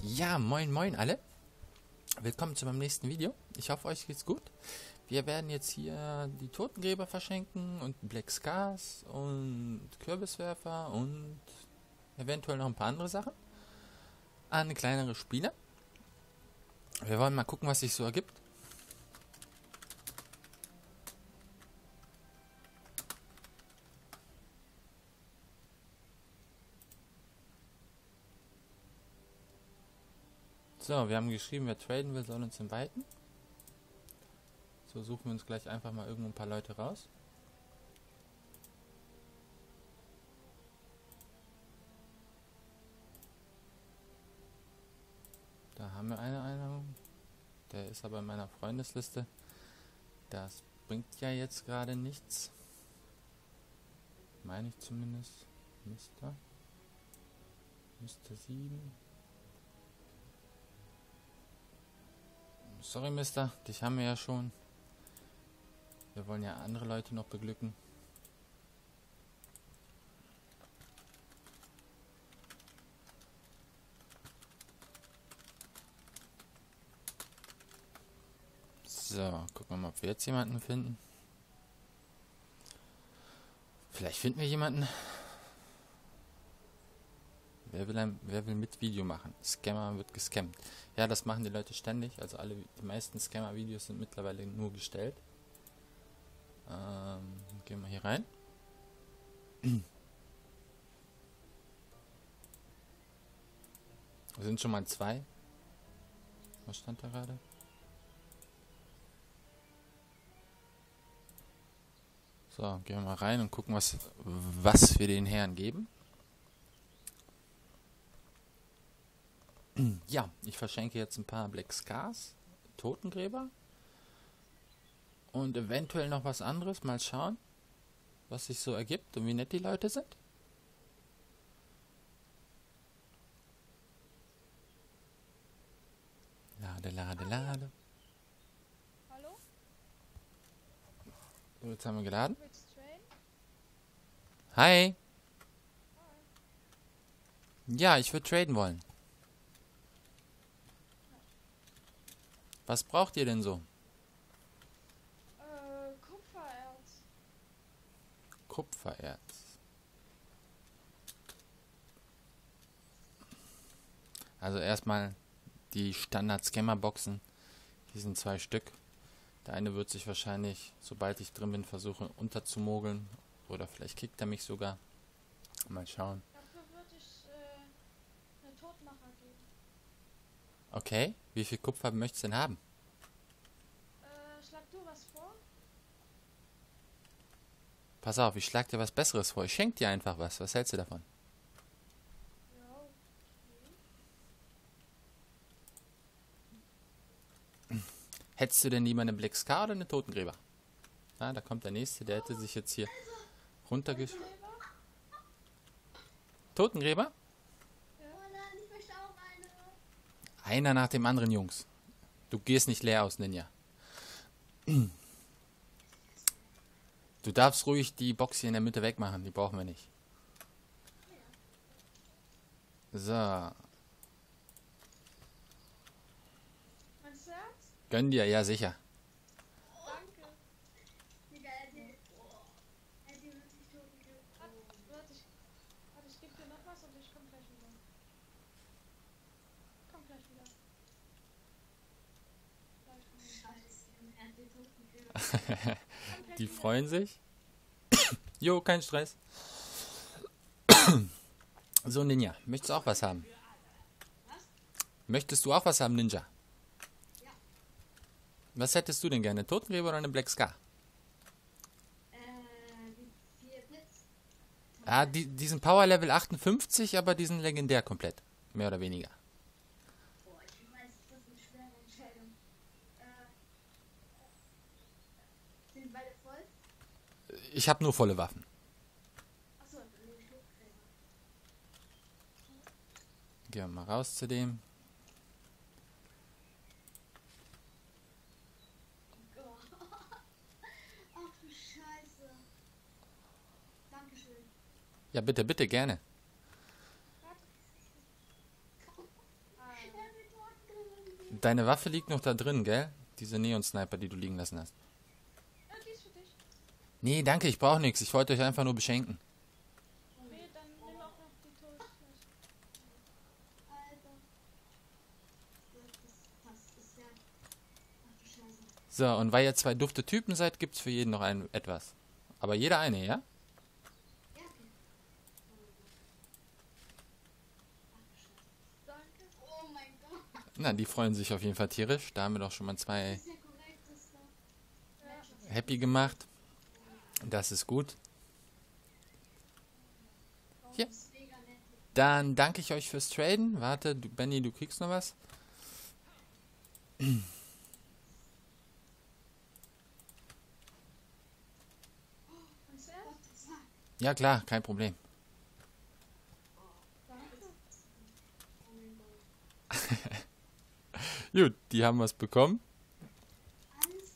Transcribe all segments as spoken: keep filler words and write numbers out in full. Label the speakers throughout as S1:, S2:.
S1: Ja, moin moin alle. Willkommen zu meinem nächsten Video. Ich hoffe, euch geht's gut. Wir werden jetzt hier die Totengräber verschenken und Black Scars und Kürbiswerfer und eventuell noch ein paar andere Sachen an kleinere Spieler. Wir wollen mal gucken, was sich so ergibt. So, wir haben geschrieben, wer traden will, soll uns inviten. So, suchen wir uns gleich einfach mal irgendwo ein paar Leute raus. Da haben wir eine Einladung. Der ist aber in meiner Freundesliste. Das bringt ja jetzt gerade nichts. Meine ich zumindest. Mister Mister sieben. Sorry, Mister, dich haben wir ja schon. Wir wollen ja andere Leute noch beglücken. So, gucken wir mal, ob wir jetzt jemanden finden. Vielleicht finden wir jemanden. Wer will, ein, wer will mit Video machen? Scammer wird gescammt. Ja, das machen die Leute ständig. Also alle, die meisten Scammer-Videos sind mittlerweile nur gestellt. Ähm, gehen wir hier rein. Wir sind schon mal zwei. Was stand da gerade? So, gehen wir mal rein und gucken, was, was wir den Herren geben. Ja, ich verschenke jetzt ein paar Black Scars, Totengräber und eventuell noch was anderes. Mal schauen, was sich so ergibt und wie nett die Leute sind. Lade, lade, lade.
S2: Hallo?
S1: So, jetzt haben wir geladen.
S2: Willst du traden?
S1: Hi. Ja, ich würde traden wollen. Was braucht ihr denn so?
S2: Äh, Kupfererz.
S1: Kupfererz. Also erstmal die Standard-Scammer-Boxen. Die sind zwei Stück. Der eine wird sich wahrscheinlich, sobald ich drin bin, versuchen unterzumogeln. Oder vielleicht kickt er mich sogar. Mal schauen.
S2: Dafür würde ich äh, einen Totmacher geben.
S1: Okay, wie viel Kupfer möchtest du denn haben?
S2: Äh, schlag du was vor?
S1: Pass auf, ich schlag dir was Besseres vor. Ich schenke dir einfach was. Was hältst du davon?
S2: Ja, okay.
S1: Hättest du denn lieber eine Black Scar oder eine Totengräber? Ah, da kommt der nächste, der hätte sich jetzt hier runtergesch... Totengräber?
S2: Ja. Oh nein, ich möchte auch eine.
S1: Einer nach dem anderen, Jungs. Du gehst nicht leer aus, Ninja. Du darfst ruhig die Box hier in der Mitte wegmachen, die brauchen wir nicht. So.
S2: Meinst du Herz?
S1: Gönn dir, ja sicher.
S2: Danke. Digga, er hat die... Er hat die wirklich tot gegeben. Warte, ich... Warte, ich gebe dir noch was und ich komm gleich wieder. Komm gleich wieder. Scheiße,
S1: Die freuen sich. Jo, kein Stress. So, Ninja, möchtest du auch was haben? Möchtest du auch was haben, Ninja?
S2: Ja.
S1: Was hättest du denn gerne? Totengräber oder eine Black Scar?
S2: Äh, die vier Blitz.
S1: Ah, die, die sind Power Level achtundfünfzig, aber die sind legendär komplett. Mehr oder weniger.
S2: Boah, ich weiß, das ist eine schwere Entscheidung. Äh, sind beide voll?
S1: Ich habe nur volle Waffen.
S2: Achso, dann nehme ich Luftgräber.
S1: Gehen wir mal raus zu dem.
S2: Ach du Scheiße. Dankeschön.
S1: Ja, bitte, bitte, gerne.
S2: Warte. Ah,
S1: Deine Waffe liegt noch da drin, gell? Diese Neon-Sniper, die du liegen lassen hast.
S2: Ja, die ist für dich.
S1: Nee, danke, ich brauche nichts. Ich wollte euch einfach nur beschenken.
S2: Okay, dann nimm auch noch die Toast.
S3: Alter. Das, das ist ja. Ach du Scheiße.
S1: So, und weil ihr zwei dufte Typen seid, gibt's für jeden noch ein etwas. Aber jeder eine, ja?
S3: Ja, okay. Ach du Scheiße.
S2: Danke.
S3: Oh mein Gott.
S1: Na, die freuen sich auf jeden Fall tierisch. Da haben wir doch schon mal zwei
S3: Das ist ja korrekt, das ist doch.
S2: Ja.
S1: happy gemacht. Das ist gut. Hier.
S3: Das ist mega nett.
S1: Dann danke ich euch fürs Traden. Warte, du, Benny, du kriegst noch was.
S2: Kannst du erst?
S3: Was sagt?
S1: Ja klar, kein Problem.
S2: Danke.
S3: Oh mein Gott.
S1: Gut, die haben was bekommen.
S3: Alles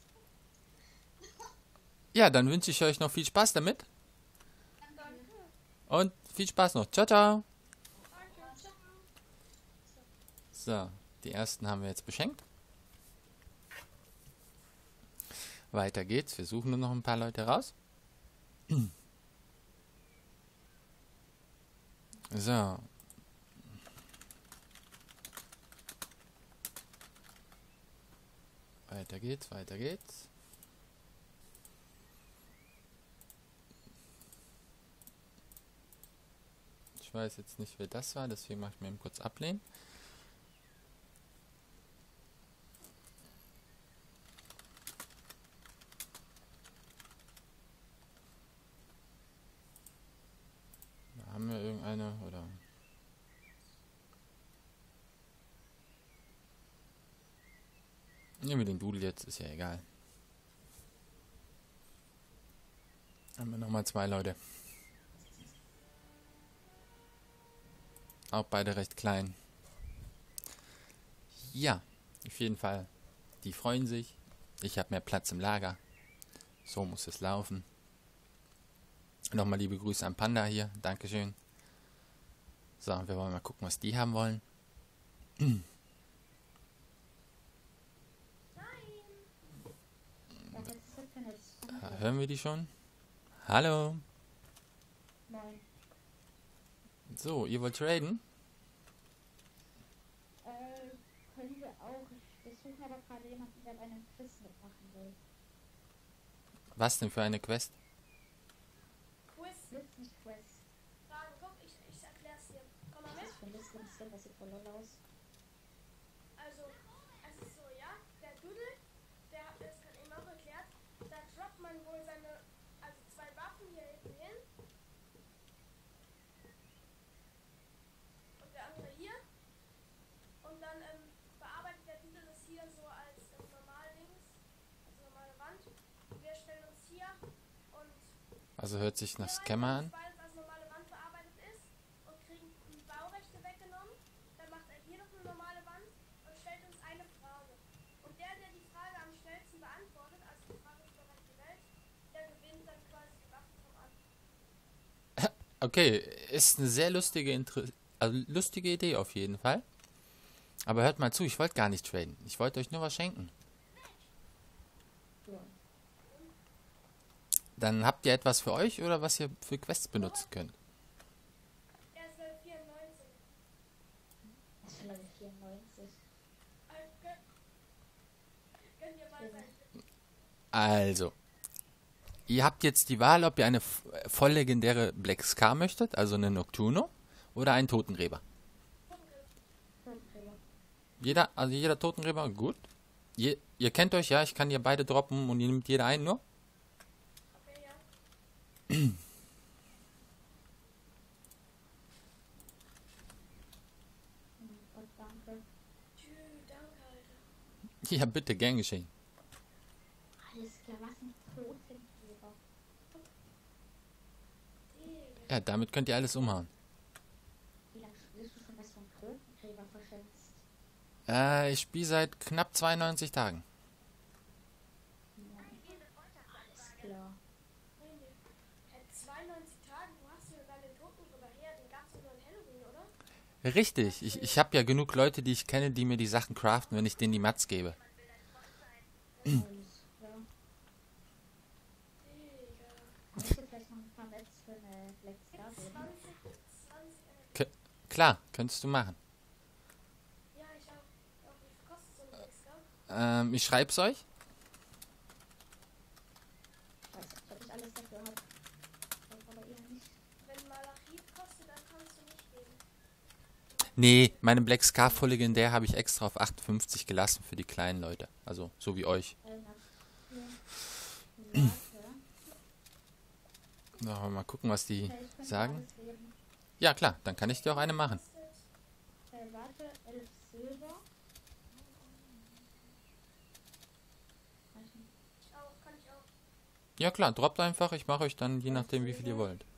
S1: Ja, dann wünsche ich euch noch viel Spaß damit.
S2: Danke.
S1: Und viel Spaß noch. Ciao, ciao.
S2: Danke. Ciao.
S1: So, die ersten haben wir jetzt beschenkt. Weiter geht's. Wir suchen nur noch ein paar Leute raus. So. Weiter geht's, weiter geht's. Ich weiß jetzt nicht, wer das war, deswegen mache ich mir eben kurz ablehnen. Da haben wir irgendeine, oder? Nehmen wir den Dudel jetzt, ist ja egal. Haben wir nochmal zwei Leute. Auch beide recht klein. Ja, auf jeden Fall. Die freuen sich. Ich habe mehr Platz im Lager. So muss es laufen. Nochmal liebe Grüße an Panda hier. Dankeschön. So, wir wollen mal gucken, was die haben wollen.
S3: Was ist das für eine
S1: Ah, hören wir die schon? Hallo.
S3: Nein.
S1: So, ihr wollt traden?
S3: Äh, können wir auch. Wir suchen aber gerade jemanden, der eine Quiz mitmachen will.
S1: Was denn für eine Quest?
S2: Quiz.
S3: Blitz nicht Quiz.
S2: Fragen. Guck, ich, ich erklär's dir. Komm mal
S3: Was
S2: mit.
S3: ist für ein Listen? Das sieht voll lol aus.
S2: Also, es ist so, ja, der Dudel, der hat es gerade eben auch erklärt, da droppt man wohl seine, also zwei Waffen hier hinten hin. Und der andere hier. Und dann ähm, bearbeitet der Dudel das hier so als ähm, normal links, also normale Wand. Und wir stellen uns hier und
S1: Also hört sich nach
S2: hier
S1: Scammer
S2: rein,
S1: an.
S2: weil es als normale Wand bearbeitet ist und kriegen die Baurechte weggenommen. Dann macht er hier noch eine normale Wand und stellt uns eine Frage. Und der, der die Frage am schnellsten beantwortet, also die Frage ist bereits gewählt, der gewinnt dann quasi die Waffen vom anderen.
S1: Okay, ist eine sehr lustige, Inter also lustige Idee auf jeden Fall. Aber hört mal zu, ich wollte gar nicht traden. Ich wollte euch nur was schenken.
S3: Ja.
S1: Dann habt ihr etwas für euch oder was ihr für Quests benutzen könnt.
S2: Er ist Level vierundneunzig.
S3: Was für Level vierundneunzig?
S2: Also, gönn, gönn dir mal sein.
S1: Also, ihr habt jetzt die Wahl, ob ihr eine f- voll legendäre Black Scar möchtet, also eine Nocturno, oder einen Totengräber.
S3: Totengräber.
S1: Jeder, also jeder Totengräber, gut. Je, ihr kennt euch, ja, ich kann hier beide droppen und ihr nehmt jeder einen nur.
S2: Okay, ja.
S3: Oh Gott, danke.
S2: Tschü, danke, Alter.
S1: Ja, bitte, gern geschehen.
S3: Alles klar, was ein Totengräber.
S2: Digga.
S1: Ja, damit könnt ihr alles umhauen.
S3: Wie lange spielst du schon, dass du einen Totengräber verschenkst?
S1: Äh, ich spiele seit knapp zweiundneunzig Tagen.
S3: Alles klar.
S2: Nee, nee. Äh, zweiundneunzig Tage, wo hast du denn dann den Totengräber her? Den gab's doch nur in Halloween, oder?
S1: Richtig, ich, ich habe ja genug Leute, die ich kenne, die mir die Sachen craften, wenn ich denen die Mats gebe.
S3: Alles klar.
S2: Digga.
S3: Kann ich dir vielleicht noch ein paar Netz für eine Black Star geben?
S2: zwanzig, zwanzig Energie.
S1: K klar, könntest du machen.
S2: Ja, ich auch. Auch wie viel kostet so ein Blackstar?
S1: Ähm, ich schreib's euch.
S3: Ich weiß nicht, ob ich alles dafür habe. Ich aber eher nicht.
S2: Wenn Malachit kostet, dann kannst du nicht geben.
S1: Nee, meine Black Scar voll legendär habe ich extra auf achtundfünfzig gelassen für die kleinen Leute. Also, so wie euch.
S3: Äh, nach hier. Warte.
S1: Na, mal gucken, was die
S3: Okay, ich könnte
S1: sagen.
S3: alles geben.
S1: Ja, klar, dann kann ich dir auch eine machen.
S3: Äh, warte, elf Silber. Weiß nicht.
S2: Ich auch, kann ich auch.
S1: Ja, klar, droppt einfach. Ich mache euch dann je nachdem, wie viel ihr wollt.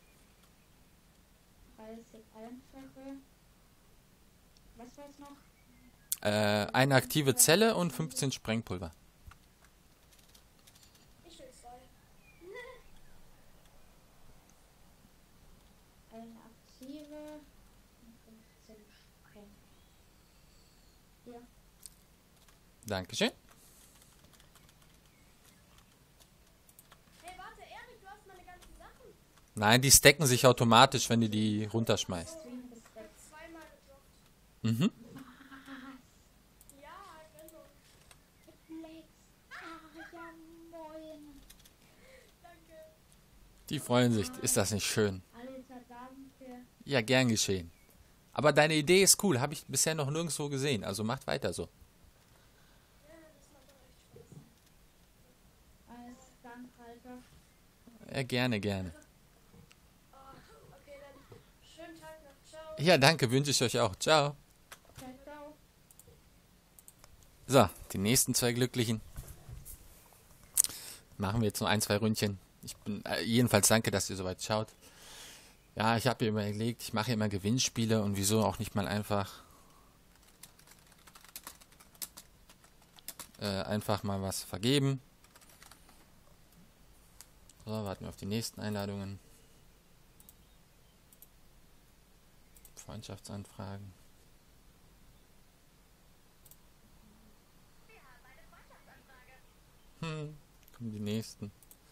S3: dreißig einfache. Was war's noch?
S1: Äh, eine aktive Zelle und fünfzehn Sprengpulver.
S2: Ich will zwei.
S3: Eine aktive und fünfzehn Spreng. Hier.
S1: Dankeschön.
S2: Hey, warte, Erik, du hast meine ganzen Sachen.
S1: Nein, die stacken sich automatisch, wenn du die runterschmeißt.
S3: Stream ist
S2: Ich
S3: weg.
S2: hab zweimal gedroppt.
S1: Mhm.
S2: Ja, Gönnung.
S3: Flex. Ah, ja, moin.
S2: Danke.
S1: Die freuen sich. Ist das nicht schön?
S3: Alter, danke.
S1: Ja, gern geschehen. Aber deine Idee ist cool. Habe ich bisher noch nirgendwo gesehen. Also macht weiter so.
S2: Ja, das macht doch echt Spaß.
S3: Alles danke, Alter.
S1: Ja, gerne, gerne.
S2: Oh, okay, dann schönen Tag noch. Ciao.
S1: Ja, danke. Wünsche ich euch auch. Ciao.
S3: Ciao, ciao.
S1: So, die nächsten zwei Glücklichen. Machen wir jetzt nur ein, zwei Ründchen. Ich bin äh, jedenfalls danke, dass ihr soweit schaut. Ja, ich habe mir überlegt, ich mache immer Gewinnspiele und wieso auch nicht mal einfach äh, einfach mal was vergeben. So, warten wir auf die nächsten Einladungen. Freundschaftsanfragen. Hm, kommen die nächsten.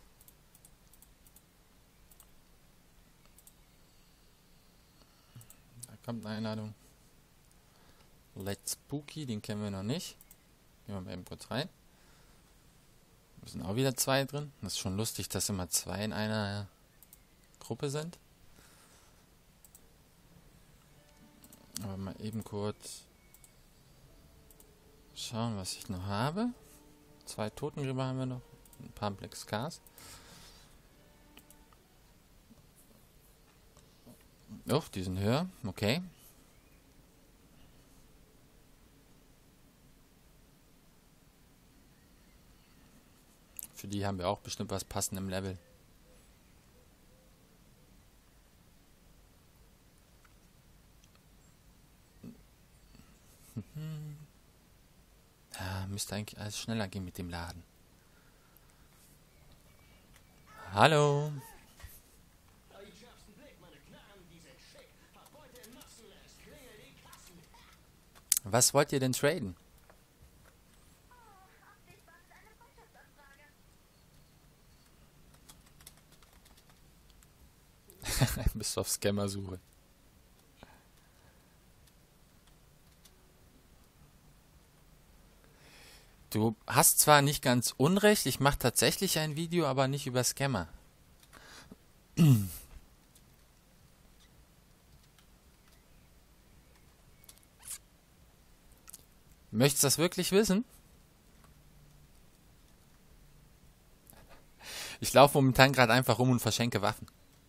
S1: Da kommt eine Einladung. Let's Spooky, den kennen wir noch nicht. Gehen wir mal eben kurz rein. Da sind auch wieder zwei drin. Das ist schon lustig, dass immer zwei in einer Gruppe sind. Aber mal eben kurz schauen, was ich noch habe. Zwei Totengräber haben wir noch. Ein paar Black Scars. Oh, die sind höher. Okay. Für die haben wir auch bestimmt was passend im Level. Ja, müsste eigentlich alles schneller gehen mit dem Laden. Hallo. Was wollt ihr denn traden? Bist du auf Scammer-Suche? Du hast zwar nicht ganz unrecht, ich mache tatsächlich ein Video, aber nicht über Scammer. Möchtest du das wirklich wissen? Ich laufe momentan gerade einfach rum und verschenke Waffen.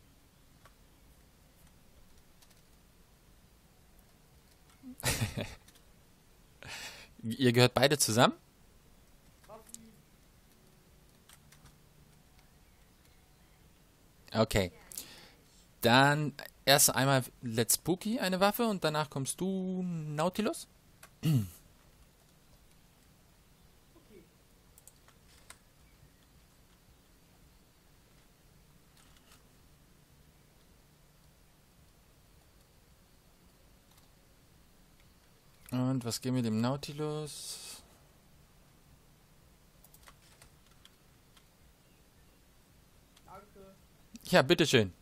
S1: Ihr gehört beide zusammen? Okay. Dann erst einmal Let's Spooky eine Waffe und danach kommst du Nautilus. Und was geht mit dem Nautilus?
S4: Danke.
S1: Ja, bitteschön.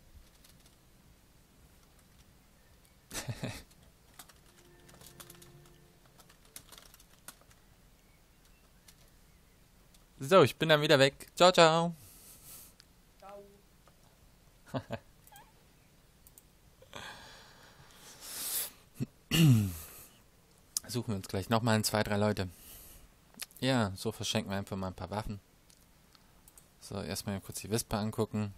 S1: So, ich bin dann wieder weg. Ciao, ciao.
S4: Ciao.
S1: Suchen wir uns gleich nochmal zwei, drei Leute. Ja, so verschenken wir einfach mal ein paar Waffen. So, erstmal kurz die Wespe angucken.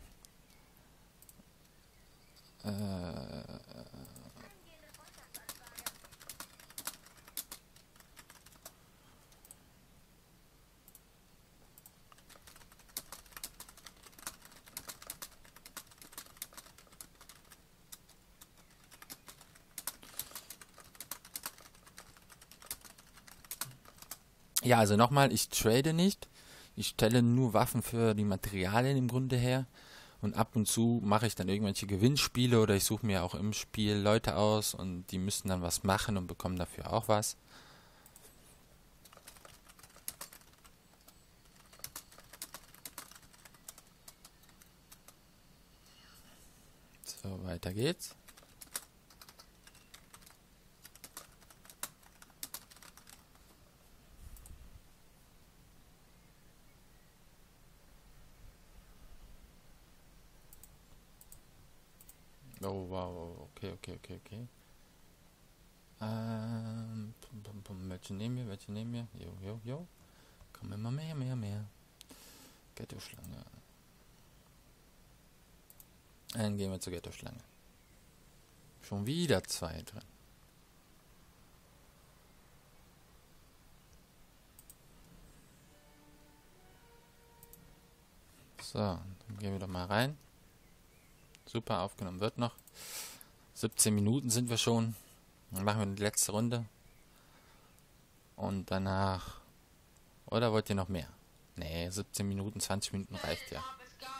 S1: Äh, ja, also nochmal, ich trade nicht. Ich stelle nur Waffen für die Materialien im Grunde her. Und ab und zu mache ich dann irgendwelche Gewinnspiele oder ich suche mir auch im Spiel Leute aus und die müssen dann was machen und bekommen dafür auch was. So, weiter geht's. Oh, wow, okay, okay, okay, okay. Ähm, pum, pum, pum, welche nehmen wir, welche nehmen wir? Jo, jo, jo. Kommen immer mehr, mehr, mehr. Ghetto-Schlange. Dann gehen wir zur Ghetto-Schlange. Schon wieder zwei drin. So, dann gehen wir doch mal rein. Super, aufgenommen wird noch. siebzehn Minuten sind wir schon. Dann machen wir die letzte Runde. Und danach... Oder wollt ihr noch mehr? Nee, siebzehn Minuten, zwanzig Minuten reicht ja.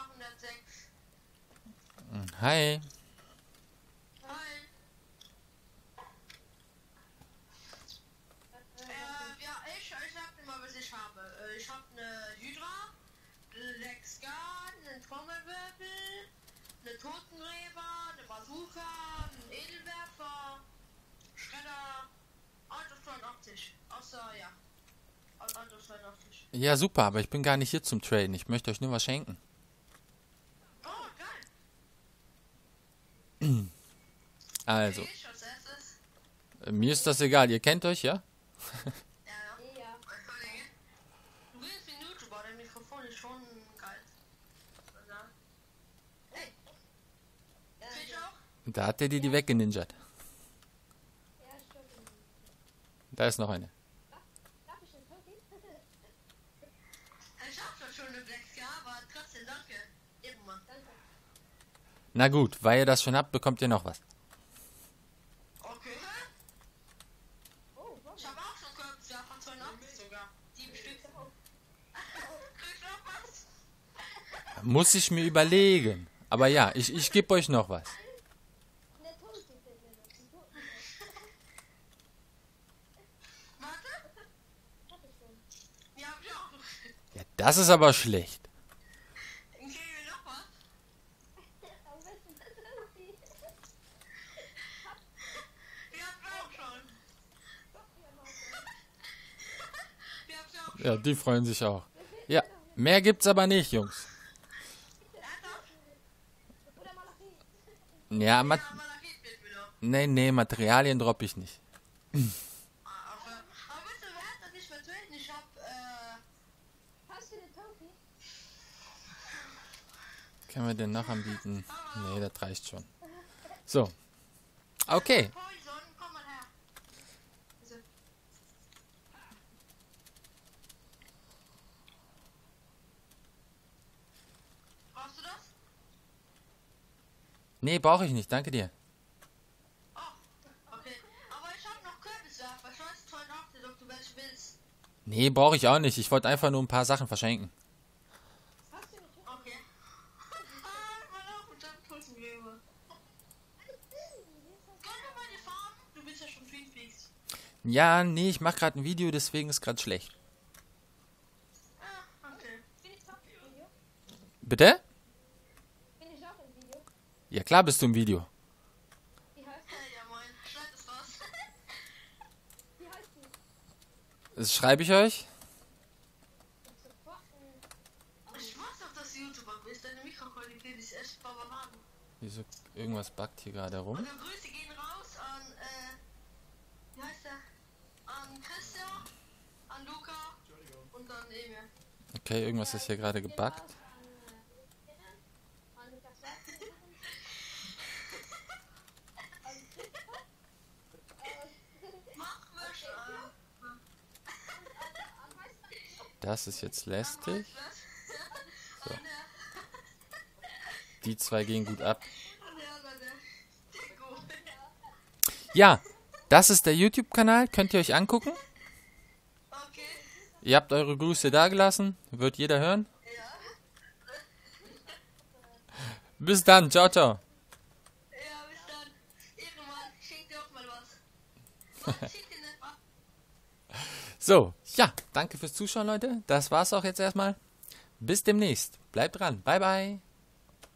S1: Hi.
S4: Äh, ja, ich, ich sag dir mal, was ich habe. Äh, Ich habe eine Hydra, eine Lex Guard, einen Trommelwirbel, eine Totengräber, eine Bazooka, einen Edelwerfer, Schredder, Auto zweiundachtzig. Außer, ja. Auto zweiundachtzig.
S1: Ja, super, aber ich bin gar nicht hier zum Traden. Ich möchte euch nur was schenken.
S4: Oh, geil.
S1: Also,
S4: Ich als erstes.
S1: äh, mir ist das egal. Ihr kennt euch, ja?
S4: Ja, ja.
S2: Ja.
S4: Du bist wie ein YouTuber, dein Mikrofon ist schon geil. Oder? Hey. Krieg ich auch?
S1: Da hat der die die weggeninjert.
S2: Ja, stimmt.
S1: Da ist noch eine.
S2: Darf ich den Toki?
S4: Ich hab doch schon eine Black Scar, aber trotzdem danke. Eben mal.
S2: Danke.
S1: Na gut, weil ihr das schon habt, bekommt ihr noch was.
S4: Okay.
S2: Oh, wow.
S4: Ich habe auch schon Kürbisjagd von zweiundachtzig sogar. Sieben Stück. Krieg ich noch was?
S1: Muss ich mir überlegen. Aber ja, ich, ich gebe euch noch was.
S2: Der Toki fehlt mir noch. Den Toten.
S4: Warte.
S2: Hab ich schon.
S4: Ja, hab ich auch.
S1: Ja, das ist aber schlecht.
S4: Kriegen wir noch was?
S2: Am besten der Toki.
S4: Wir haben auch schon. Wir haben auch schon.
S1: Ja, die freuen sich auch. Ja, mehr gibt's aber nicht, Jungs.
S4: Ja, doch.
S2: Oder Malachi.
S1: Ja, Mat
S4: Ja, aber da geht mit mir noch.
S1: nee, nee, Materialien droppe ich nicht.
S4: Ah, aber, aber wisst ihr, wer hat das nicht mehr zu reden? Ich hab, äh,
S2: Hast du den Toki?
S1: Können wir denn noch anbieten? Nee, das reicht schon. So. Okay.
S4: Poison, komm mal her. So. Brauchst du das?
S1: Nee, brauche ich nicht. Danke dir.
S4: Oh, okay. Aber ich hab noch Kürbiswerfer. Ich weiß zweiundachtzig, ob du welche willst.
S1: Nee, brauche ich auch nicht. Ich wollte einfach nur ein paar Sachen verschenken.
S2: Hast du den Toki?
S4: Okay. Ah, ich war auch mit deinem Totengräber. Können wir mal die Farben? Du bist ja schon Twin Peaks.
S1: Ja, nee, ich mache gerade ein Video, deswegen ist gerade schlecht.
S4: Ah, okay.
S3: Bin ich auch im Video?
S1: Bitte?
S3: Bin ich auch im Video?
S1: Ja, klar bist du im Video.
S3: Wie heißt
S4: Äh, ja, moin. Schneid es raus.
S3: die? Wie heißt die?
S1: Das schreibe ich euch.
S3: Sofort.
S4: Ich weiß doch, dass du YouTuber bist. Deine Mikroqualität ist echt Barbaren.
S1: Wieso? Irgendwas backt hier gerade rum.
S4: Und dann Grüße gehen raus an, äh, wie heißt der? An Christian, an Luca und an Emil.
S1: Okay, irgendwas ist hier gerade gebackt.
S4: Mach mich an.
S1: Das ist jetzt lästig.
S4: So.
S1: Die zwei gehen gut ab.
S4: Der, der, der Go.
S1: Ja, das ist der YouTube-Kanal. Könnt ihr euch angucken.
S4: Okay.
S1: Ihr habt eure Grüße dagelassen. Wird jeder hören.
S4: Ja.
S1: Bis dann. Ciao, ciao.
S4: Ja, bis dann. Ehrenmann, schenk dir auch mal was. Was? Schick dir nicht was.
S1: So, ja, danke fürs Zuschauen, Leute. Das war's auch jetzt erstmal. Bis demnächst. Bleibt dran. Bye, bye.